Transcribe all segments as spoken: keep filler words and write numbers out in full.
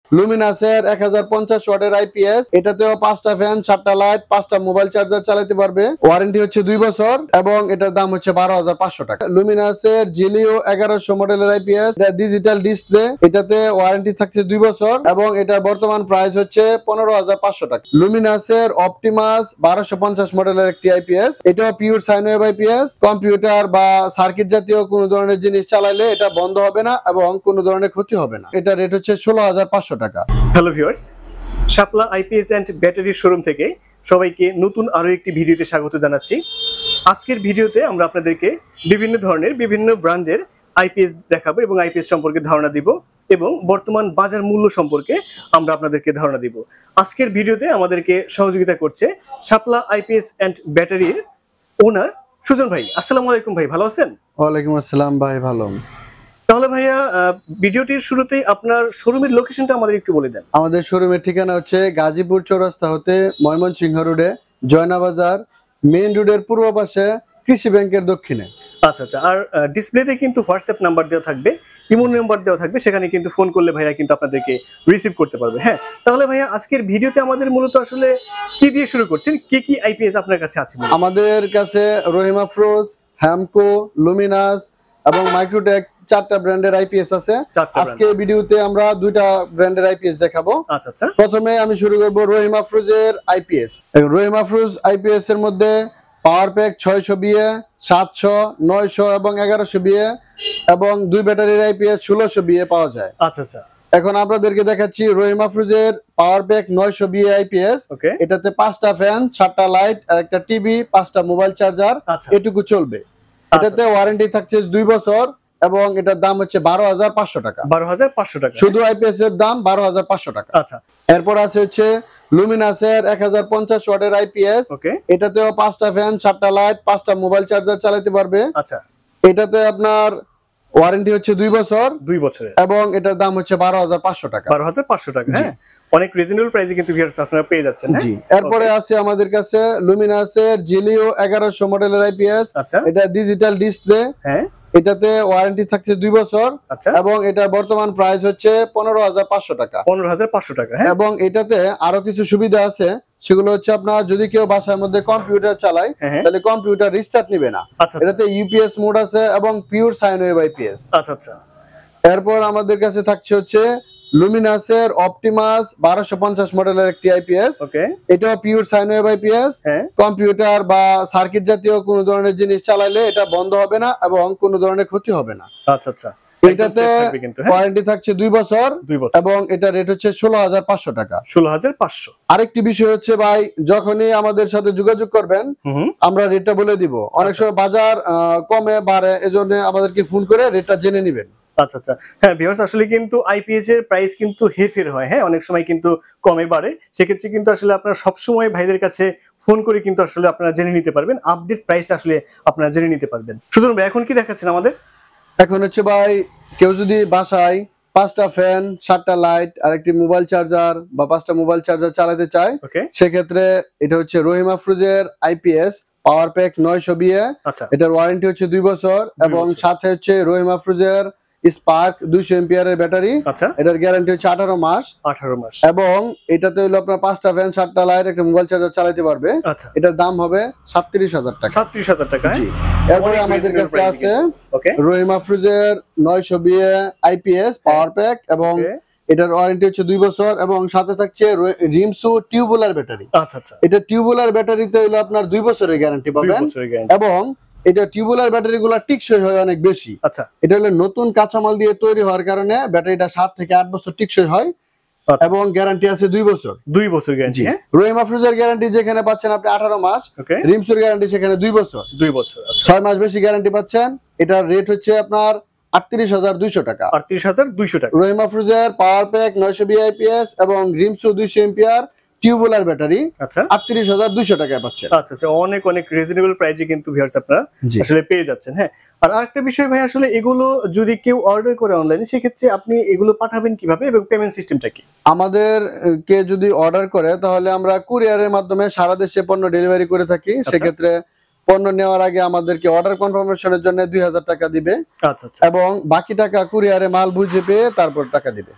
লুমিনাসের এক হাজার পঞ্চাশ ওয়াটের আইপিএস, এটাতেও পাঁচটা ফ্যান, সাতটা লাইট, পাঁচটা মোবাইল চার্জার চালাতে পারবে। ওয়ারেন্টি হচ্ছে দুই বছর এবং এটার দাম হচ্ছে বারো হাজার পাঁচশো টাকা। লুমিনাসের জিলিও এগারোশো মডেলের আইপিএস, এটা ডিজিটাল ডিসপ্লে, এটাতে ওয়ারেন্টি থাকছে দুই বছর এবং এটার বর্তমান প্রাইস হচ্ছে পনেরো হাজার পাঁচশো টাকা। লুমিনাসের অপটিমাস বারোশো পঞ্চাশ মডেলের একটি আইপিএস, এটাও pure sine wave IPS. Computer বা সার্কিট জাতীয় কোনো ধরনের জিনিস চালাইলে এটা বন্ধ হবে না এবং কোনো ধরনের ক্ষতি হবে না। এটা রেট হচ্ছে ষোলো হাজার পাঁচশো টাকা। Hello viewers, Shapla IPS and battery showroom থেকে সবাইকে নতুন আরো একটি ভিডিওতে স্বাগত জানাচ্ছি। আজকের ভিডিওতে আমরা আপনাদেরকে বিভিন্ন ধরনের বিভিন্ন ব্র্যান্ডের আইপিএস দেখাবো এবং আইপিএস সম্পর্কে ধারণা দিব এবং বর্তমান বাজার মূল্য সম্পর্কে আমরা আপনাদেরকে ধারণা দিব। আজকের ভিডিওতে আমাদেরকে সহযোগিতা করছে শাপলা আইপিএস এন্ড ব্যাটারির ওনার সুজন ভাই। আসসালামু আলাইকুম ভাই, ভালো আছেন? ওয়ালাইকুম আসসালাম ভাই, ভালো। তাহলে ভাইয়া ভিডিওটির শুরুতেই আপনার শোরুমের লোকেশনটা আমাদের একটু বলে দেন। আমাদের শোরুমের ঠিকানা হচ্ছে গাজীপুর চৌরাস্তা হতে ময়মনসিংহ রোডে জয়না বাজার মেইন রোডের পূর্ব পাশে কৃষি ব্যাংকের দক্ষিণে। আচ্ছা আচ্ছা, আর ডিসপ্লেতে কিন্তু হোয়াটসঅ্যাপ নাম্বার দেওয়া থাকবে, ইমো নাম্বার দেওয়া থাকবে, সেখানে কিন্তু ফোন করলে ভাইয়া কিন্তু আপনাদেরকে রিসিভ করতে পারবে। হ্যাঁ, তাহলে ভাইয়া আজকের ভিডিওতে আমাদের মূলত আসলে কি দিয়ে শুরু করছেন, কি কি আইপিএস আপনার কাছে আছে? আমাদের কাছে রহিমা ফ্রোজ, হ্যামকো, লুমিনাস এবং মাইক্রোটেক চারটা ব্র্যান্ডের আইপিএস আছে। আজকে ভিডিওতে আমরা দুইটা ব্র্যান্ডের আইপিএস দেখাবো। আচ্ছা আচ্ছা, প্রথমে আমি শুরু করব রহিমা ফ্রোজের আইপিএস। রহিমা ফ্রোজ আইপিএস এর মধ্যে পাওয়ার প্যাক ছয়শো বিএ, সাতশো, নয়শো এবং এগারোশো বিএ এবং দুই ব্যাটারির আইপিএস ষোলোশো বিএ পাওয়া যায়। আচ্ছা আচ্ছা, এখন আপনাদেরকে দেখাচ্ছি রহিমা ফ্রোজের পাওয়ার প্যাক নয়শো বিএ আইপিএস। এটাতে পাঁচটা ফ্যান, সাতটা লাইট আর একটা টিভি, পাঁচটা মোবাইল চার্জার, এটুকু চলবে। এটাতে ওয়ারেন্টি থাকছে দুই বছর এবং এটার দাম হচ্ছে বারো হাজার পাঁচশো টাকা। বারো হাজার পাঁচশো টাকা শুধু আইপিএস এর দাম বারো হাজার পাঁচশো টাকা। আচ্ছা, এরপর আছে হচ্ছে লুমিনাসের এক হাজার পঞ্চাশ ওয়াটের আইপিএস। এটাতেও পাঁচটা ফ্যান, সাতটা লাইট, পাঁচটা মোবাইল চার্জার চালাতে পারবে। আচ্ছা, এটাতে আপনার ওয়ারেন্টি হচ্ছে দুই বছর দুই বছরের এবং এটার দাম হচ্ছে বারো হাজার পাঁচশো টাকা। বারো হাজার পাঁচশো টাকা, হ্যাঁ, অনেক রিজনেবল প্রাইসে কিন্তু আপনারা পেয়ে যাচ্ছেন। জি, এরপরে আছে আমাদের কাছে লুমিনাসের জিলিও এগারোশো মডেলের আইপিএস। আচ্ছা, এটা ডিজিটাল ডিসপ্লে, হ্যাঁ, এটাতে ওয়ারেন্টি থাকছে দুই বছর এবং এটার বর্তমান প্রাইস হচ্ছে পনেরো হাজার পাঁচশো টাকা। পনেরো হাজার পাঁচশো টাকা, এবং এটাতে আরো কিছু সুবিধা আছে, সেগুলো হচ্ছে আপনার যদি কেউ বাসার মধ্যে কম্পিউটার চালায় তাহলে কম্পিউটার রিস্টার্ট নিবে না। এটাতে ইউপিএস মোড আছে এবং পিওর সাইন ওয়েভ আইপিএস। আচ্ছা আচ্ছা, এরপর আমাদের কাছে থাকছে হচ্ছে লুমিনাসের অপটিমাস বারোশো পঞ্চাশ মডেলের একটি আইপিএস। এটাও pure sine wave IPS. Computer বা সার্কিট জাতীয় কোনো ধরনের জিনিস চালাইলে এটা বন্ধ হবে না এবং কোনো ধরনের ক্ষতি হবে না। আচ্ছা আচ্ছা, এটাতে ওয়ারেন্টি থাকছে দুই বছর এবং এটা রেট হচ্ছে ষোলো হাজার পাঁচশো টাকা। ষোলো হাজার পাঁচশো। আরেকটি বিষয় হচ্ছে ভাই, যখনই আমাদের সাথে যোগাযোগ করবেন আমরা রেটটা বলে দিব। অনেক সময় বাজার কমে বাড়ে, এজন্য আমাদেরকে ফোন করে রেটটা জেনে নেবেন। আচ্ছা আচ্ছা, হ্যাঁ ভিউয়ার্স, আসলে কিন্তু আইপিএস এর প্রাইস কিন্তু হেরফের হয়, হ্যাঁ, অনেক সময় কিন্তু কমে বাড়ে। সেক্ষেত্রে কিন্তু আসলে আপনারা সবসময় ভাইদের কাছে ফোন করে কিন্তু আসলে আপনারা জেনে নিতে পারবেন, আপডেট প্রাইসটা আসলে আপনারা জেনে নিতে পারবেন। সুতরাং ভাই এখন কি দেখাচ্ছেন আমাদের? এখন হচ্ছে ভাই, কেউ যদি বাসায় পাঁচটা ফ্যান, সাতটা লাইট আর একটি মোবাইল চার্জার বা পাঁচটা মোবাইল চার্জার চালাতে চায়, সেক্ষেত্রে এটা হচ্ছে রহিমা ফ্রোজের আইপিএস পাওয়ার প্যাক নয়শো বিএ। এটার ওয়ারেন্টি হচ্ছে দুই বছর এবং সাথে হচ্ছে রহিমা ফ্রোজের স্পার্ক দুইশো এম্পিয়ারের ব্যাটারি। এটার গ্যারান্টি হচ্ছে আঠারো মাস। আঠারো মাস এবং এটাতে হলো আপনার পাঁচটা ফ্যান, সাতটা লাইট, একটা মোবাইল চার্জার চালাতে পারবে। এটার দাম হবে সাতত্রিশ হাজার টাকা। সাতত্রিশ হাজার টাকা। জি, এরপরে আমাদের কাছে আছে রহিমা ফ্রোজের নয়শো বিএ আইপিএস পাওয়ার প্যাক এবং এটার ওয়ারেন্টি হচ্ছে দুই বছর এবং সাথে থাকছে রিমসু টিউবুলার ব্যাটারি। আচ্ছা আচ্ছা, এটা টিউবুলার ব্যাটারিতে হলো আপনার দুই বছরের গ্যারান্টি পাবেন এবং এটা টিউবুলার ব্যাটারি গুলা টিকসই হয় অনেক বেশি। আচ্ছা, এটা হলো নতুন কাঁচামাল দিয়ে তৈরি হওয়ার কারণে ব্যাটারিটা সাত থেকে আট বছর টিকসই হয় এবং গ্যারান্টি আছে দুই বছর। দুই বছর গ্যারান্টি। রহিমা ফ্রোজের গ্যারান্টি যেখানে পাচ্ছেন আপনি আঠারো মাস, রিমসুর গ্যারান্টি সেখানে দুই বছর। দুই বছর, ছয় মাস বেশি গ্যারান্টি পাচ্ছেন। এটার রেট হচ্ছে আপনার আটত্রিশ হাজার দুইশো টাকা। আটত্রিশ হাজার দুইশো টাকা। রহিমা ফ্রোজের পাওয়ার প্যাক নয়শো বিএ আইপিএস এবং রিমসু দুইশো এম্পিয়ার টিউবুলার ব্যাটারি আটত্রিশ হাজার দুইশো টাকায় পাচ্ছেন। আচ্ছা আচ্ছা, অনেক অনেক রিজনেবল প্রাইসে কিন্তু ভিউয়ার্স আপনারা আসলে পেয়ে যাচ্ছেন। হ্যাঁ, আর আরেকটা বিষয় ভাই, আসলে এগুলো যদি কেউ অর্ডার করে অনলাইনে, সেক্ষেত্রে আপনি এগুলো পাঠাবেন কিভাবে এবং পেমেন্ট সিস্টেমটা কি? আমাদের কে যদি অর্ডার করে তাহলে আমরা কুরিয়ারের মাধ্যমে সারা দেশে পণ্য ডেলিভারি করে থাকি। সেক্ষেত্রে পণ্য নেওয়ার আগে আমাদেরকে অর্ডার কনফার্মেশনের জন্য দুই হাজার টাকা দিবে। আচ্ছা আচ্ছা, এবং বাকি টাকা কুরিয়ারে মাল বুঝে পেয়ে তারপর টাকা দিবে।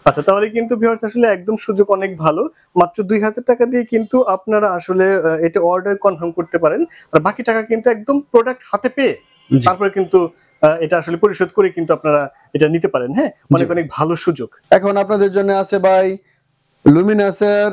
আচ্ছা, তাহলে কিন্তু ভিউয়ার্স আসলে একদম সুযোগ অনেক ভালো। মাত্র দুই হাজার টাকা দিয়ে কিন্তু আপনারা আসলে এটা অর্ডার কনফার্ম করতে পারেন, আর বাকি টাকা কিন্তু একদম প্রোডাক্ট হাতে পেয়ে তারপরে কিন্তু এটা আসলে পরিশোধ করে কিন্তু আপনারা এটা নিতে পারেন। হ্যাঁ, অনেক অনেক ভালো সুযোগ। এখন আপনাদের জন্য আছে ভাই লুমিনাসের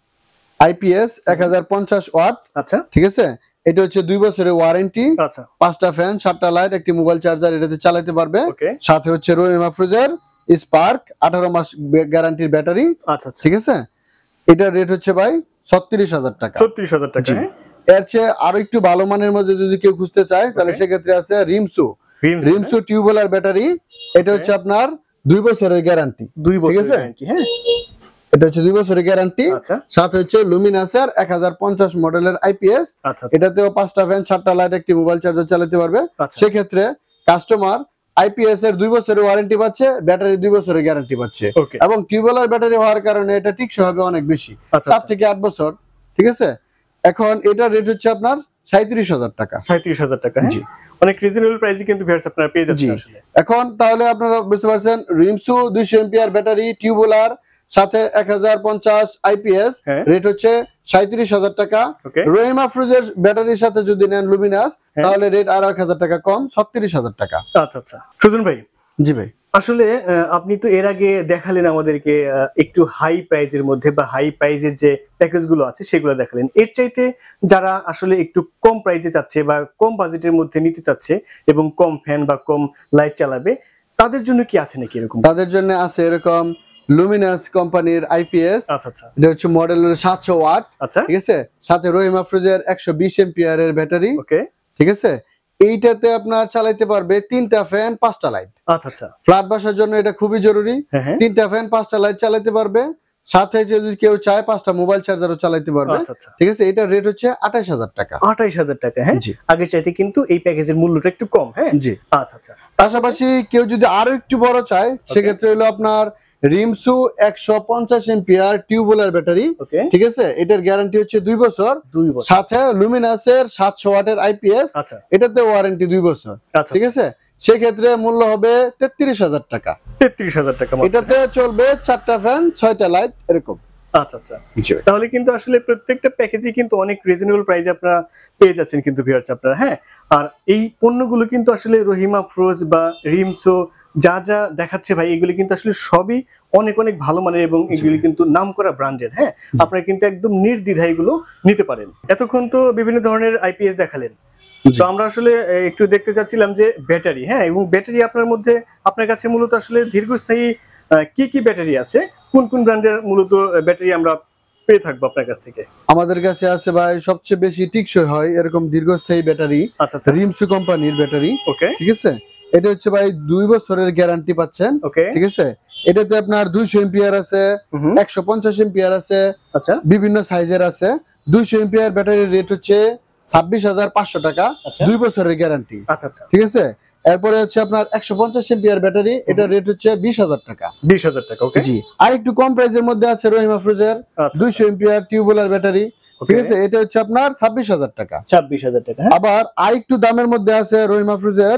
আইপিএস এক হাজার পঞ্চাশ ওয়াট। আচ্ছা, ঠিক আছে, এটা হচ্ছে দুই বছরের ওয়ারেন্টি। আচ্ছা, পাঁচটা ফ্যান, সাতটা লাইট, একটি মোবাইল চার্জার এটাতে চালাতে পারবে। সাথে হচ্ছে রহিমা ফ্রুজের স্পার্ক আঠারো মাস গ্যারান্টির ব্যাটারি। আচ্ছা, ঠিক আছে, এটার রেট হচ্ছে ভাই ছত্রিশ হাজার টাকা। ছত্রিশ হাজার টাকা। এর চেয়ে আরো একটু ভালো মানের মধ্যে যদি কেউ খুঁজতে চায় তাহলে সেক্ষেত্রে আছে রিমসু রিমসু টিউবওয়েলার ব্যাটারি। এটা হচ্ছে আপনার দুই বছরের গ্যারান্টি। দুই বছরের গ্যারান্টি। হ্যাঁ, এটা হচ্ছে দুই বছরের গ্যারান্টি। সাথে হচ্ছে লুমিনাসের এক হাজার পঞ্চাশ মডেলের আইপিএস। এটাতেও পাঁচটা ফ্যান, সাতটা লাইট, একটি মোবাইল চার্জার চালাতে পারবে। সেক্ষেত্রে কাস্টমার আইপিএস এর দুই বছরের ওয়ারেন্টি পাচ্ছে, ব্যাটারি দুই বছরের গ্যারান্টি পাচ্ছে, এবং টিউবওয়েলার ব্যাটারি হওয়ার কারণে এটা টিকসই হবে অনেক বেশি, সাত থেকে আট বছর। ঠিক আছে, এখন এটার রেট হচ্ছে আপনার সাঁইত্রিশ হাজার টাকা। সাঁইত্রিশ হাজার টাকা। জি, অনেক রিজনেবল প্রাইসে কিন্তু ভিউয়ার্স আপনারা পেয়ে যাচ্ছেন আসলে। এখন তাহলে আপনারা বুঝতে পারছেন রিমসু দুইশো এম্পিয়ার ব্যাটারি, টিউবওয়েলার, সাথে এক হাজার পঞ্চাশ আইপিএস, রেট হচ্ছে সাঁইত্রিশ হাজার টাকা। রহিমা ফ্রুজের ব্যাটারির সাথে যদি নেন লুমিনাস তাহলে রেট আর এক হাজার টাকা কম, ছত্রিশ হাজার টাকা। আচ্ছা আচ্ছা, সুজন ভাই। জি ভাই, আসলে আপনি তো এর আগে দেখালেন আমাদেরকে একটু হাই প্রাইজের মধ্যে বা হাই প্রাইজের যে প্যাকেজ গুলো আছে সেগুলো দেখালেন। এর চাইতে যারা আসলে একটু কম প্রাইজে চাচ্ছে বা কম বাজেটের মধ্যে নিতে চাচ্ছে এবং কম ফ্যান বা কম লাইট চালাবে, তাদের জন্য কি আছে নাকি এরকম? তাদের জন্য আছে এরকম লুমিনাস কোম্পানির আইপিএস। আচ্ছা আচ্ছা, এটা হচ্ছে মডেল সাতশো ওয়াট। আচ্ছা, ঠিক আছে, সাথে রহিমা ফ্রুজের একশো বিশ এম্পিয়ারের ব্যাটারি। ওকে, ঠিক আছে, এইটাতে আপনার চালাতে পারবে তিনটা ফ্যান, পাঁচটা লাইট। আচ্ছা আচ্ছা, ফ্ল্যাট বাসার জন্য এটা খুবই জরুরি। তিনটা ফ্যান, পাঁচটা লাইট চালাতে পারবে, সাথে যদি কেউ চায় পাঁচটা মোবাইল চার্জারও চালাতে পারবে। ঠিক আছে, এটার রেট হচ্ছে আঠাইশ হাজার টাকা। আঠাইশ হাজার টাকা। হ্যাঁ, আগের চাইতে কিন্তু এই প্যাকেজের মূল্যটা একটু কম। হ্যাঁ, জি, আচ্ছা আচ্ছা। পাশাপাশি কেউ যদি আরো একটু বড় চায় সেক্ষেত্রে হলো আপনার রিমসু একশো পঞ্চাশ এম্পিয়ার টিউবওয়েলার ব্যাটারি। ঠিক আছে, এটার গ্যারান্টি হচ্ছে দুই বছর। দুই বছর সাথে লুমিনাসের সাতশো ওয়াটের আইপিএস। আচ্ছা, এটাতে ওয়ারেন্টি দুই বছর। ঠিক আছে, সেক্ষেত্রে মূল্য হবে তেত্রিশ হাজার টাকা। তেত্রিশ হাজার টাকা। এটাতে চলবে চারটা ফ্যান, ছয়টা লাইট, এরকম। আচ্ছা আচ্ছা, তাহলে কিন্তু আসলে প্রত্যেকটা প্যাকেজই কিন্তু অনেক রিজনেবল প্রাইসে আপনারা পেয়ে যাচ্ছেন কিন্তু ভিউয়ার্স আপনারা। হ্যাঁ, আর এই পণ্যগুলো কিন্তু আসলে রহিমা ফ্রোজ বা রিমসো যা যা দেখাচ্ছে ভাই, এগুলি কিন্তু আসলে সবই অনেক অনেক ভালো মানের এবং এগুলি কিন্তু নামকরা ব্র্যান্ডের। হ্যাঁ, আপনারা কিন্তু একদম নির্দ্বিধায় এগুলো নিতে পারেন। এতক্ষণ তো বিভিন্ন ধরনের আইপিএস দেখালেন, তো আমরা আসলে একটু দেখতে চাচ্ছিলাম যে ব্যাটারি। হ্যাঁ, এবং ব্যাটারি আপনার মধ্যে আপনার কাছে মূলত আসলে দীর্ঘস্থায়ী কি কি ব্যাটারি আছে, কোন কোন ব্র্যান্ডের মূলত ব্যাটারি আমরা পেয়ে থাকবো আপনার কাছ থেকে? আমাদের কাছে আছে ভাই সবচেয়ে বেশি টিকসই হয় এরকম দীর্ঘস্থায়ী ব্যাটারি। আচ্ছা আচ্ছা, রিমসু কোম্পানির ব্যাটারি। ওকে, ঠিক আছে, এটা হচ্ছে ভাই দুই বছরের গ্যারান্টি পাচ্ছেন। ওকে, ঠিক আছে, এটাতে আপনার দুইশো এম্পিয়ার আছে, একশো পঞ্চাশ এম্পিয়ার আছে। আচ্ছা, বিভিন্ন সাইজের আছে। দুইশো এম্পিয়ার ব্যাটারির রেট হচ্ছে ছাব্বিশ হাজার পাঁচশো টাকা, দুই বছরের গ্যারান্টি। আচ্ছা আচ্ছা, ঠিক আছে, এরপরে হচ্ছে আপনার একশো পঞ্চাশ এম্পিয়ার ব্যাটারি, এটার রেট হচ্ছে বিশ হাজার টাকা। বিশ হাজার টাকা। ওকে, জি। আর একটু কম প্রাইসের মধ্যে আছে রহিমা ফ্রুজের দুইশো এম্পিয়ার টিউবওয়েলার ব্যাটারি। ঠিক আছে, এটা হচ্ছে আপনার ছাব্বিশ হাজার টাকা। ছাব্বিশ হাজার টাকা। আবার আর একটু দামের মধ্যে আছে রহিমা ফ্রুজের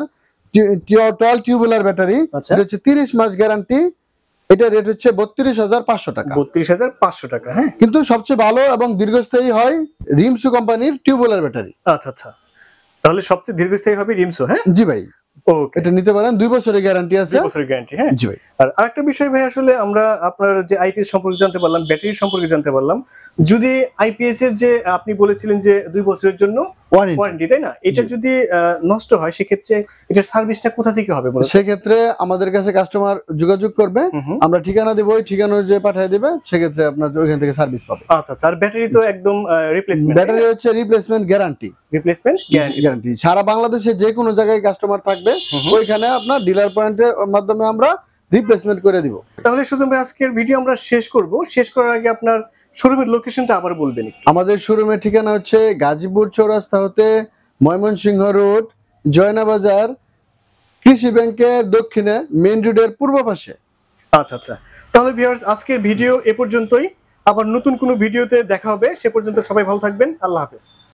টল টিউবওয়েলার ব্যাটারি, এটা হচ্ছে তিরিশ মাস গ্যারান্টি, এটা রেট হচ্ছে বত্রিশ হাজার পাঁচশো টাকা। বত্রিশ হাজার পাঁচশো টাকা। হ্যাঁ, কিন্তু সবচেয়ে ভালো এবং দীর্ঘস্থায়ী হয় রিমসু কোম্পানির টিউবওয়েলার ব্যাটারি। আচ্ছা আচ্ছা, তাহলে সবচেয়ে দীর্ঘস্থায়ী হবে রিমসু। হ্যাঁ, জি ভাই, ওকে, এটা নিতে পারেন, দুই বছরের গ্যারান্টি আছে। দুই বছরের গ্যারান্টি। হ্যাঁ, জি ভাই। আর আরেকটা বিষয় ভাই, আসলে আমরা আপনার যে আইপিএস সম্পর্কে জানতে পারলাম, ব্যাটারি সম্পর্কে জানতে পারলাম। যদি আইপিএস এর যে আপনি বলেছিলেন যে দুই বছরের জন্য ওয়ারেন্টি, তাই না? এটা যদি নষ্ট হয় সেক্ষেত্রে এটার সার্ভিসটা কোথা থেকে হবে? সেক্ষেত্রে আমাদের কাছে কাস্টমার যোগাযোগ করবে, আমরা ঠিকানা দেব, ওই ঠিকানা যে পাঠিয়ে দেবে, সেক্ষেত্রে আপনার ওইখান থেকে সার্ভিস পাবে। আচ্ছা আচ্ছা, আর ব্যাটারি তো একদম রিপ্লেসমেন্ট। ব্যাটারি হচ্ছে রিপ্লেসমেন্ট গ্যারান্টি। রিপ্লেসমেন্ট গ্যারান্টি সারা বাংলাদেশে যে কোনো জায়গায় কাস্টমার থাকবে ওইখানে আপনার ডিলার পয়েন্টের মাধ্যমে আমরা রিপ্লেসমেন্ট করে দিব। তাহলে সুজন ভাই, আজকের ভিডিও আমরা শেষ করব। শেষ করার আগে আপনার শোরুমের লোকেশনটা আবার বলবেন। আমাদের শোরুমের ঠিকানা হচ্ছে গাজীপুর চৌরাস্তা হতে ময়মনসিংহ রোড, জয়না বাজার, কৃষি ব্যাংকের দক্ষিণে, মেইন রোডের পূর্ব পাশে। আচ্ছা আচ্ছা, তাহলে ভিউয়ার্স আজকের ভিডিও এ পর্যন্তই। আবার নতুন কোনো ভিডিওতে দেখা হবে। সে পর্যন্ত সবাই ভালো থাকবেন। আল্লাহ হাফেজ।